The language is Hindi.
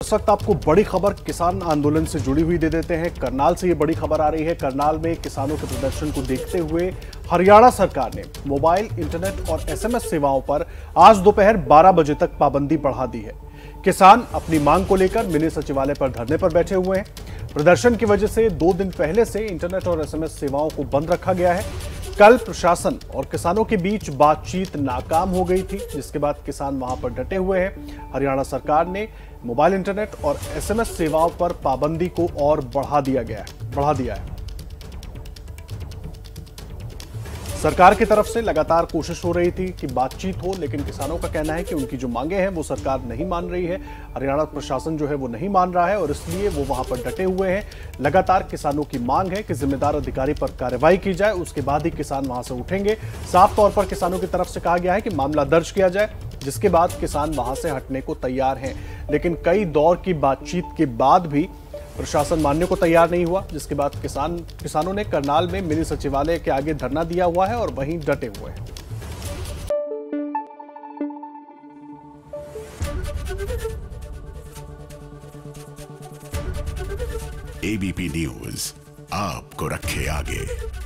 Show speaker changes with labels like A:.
A: इस वक्त आपको बड़ी खबर किसान आंदोलन से जुड़ी हुई दे देते हैं। करनाल से ये बड़ी खबर आ रही है। करनाल में किसानों के प्रदर्शन को देखते हुए हरियाणा सरकार ने मोबाइल, इंटरनेट और एसएमएस सेवाओं पर आज दोपहर 12 बजे तक पाबंदी बढ़ा दी है। किसान अपनी मांग को लेकर मिनी सचिवालय पर धरने पर बैठे हुए हैं। प्रदर्शन की वजह से 2 दिन पहले से इंटरनेट और एसएमएस सेवाओं को बंद रखा गया है। कल प्रशासन और किसानों के बीच बातचीत नाकाम हो गई थी, जिसके बाद किसान वहां पर डटे हुए हैं। हरियाणा सरकार ने मोबाइल, इंटरनेट और एसएमएस सेवाओं पर पाबंदी को और बढ़ा दिया है। सरकार की तरफ से लगातार कोशिश हो रही थी कि बातचीत हो, लेकिन किसानों का कहना है कि उनकी जो मांगे हैं वो सरकार नहीं मान रही है। हरियाणा प्रशासन जो है वो नहीं मान रहा है और इसलिए वो वहां पर डटे हुए हैं। लगातार किसानों की मांग है कि जिम्मेदार अधिकारी पर कार्रवाई की जाए, उसके बाद ही किसान वहां से उठेंगे। साफ तौर पर किसानों की तरफ से कहा गया है कि मामला दर्ज किया जाए, जिसके बाद किसान वहां से हटने को तैयार हैं। लेकिन कई दौर की बातचीत के बाद भी प्रशासन मानने को तैयार नहीं हुआ, जिसके बाद किसानों ने करनाल में मिनी सचिवालय के आगे धरना दिया हुआ है और वहीं डटे हुए हैं।
B: एबीपी न्यूज आपको रखे आगे।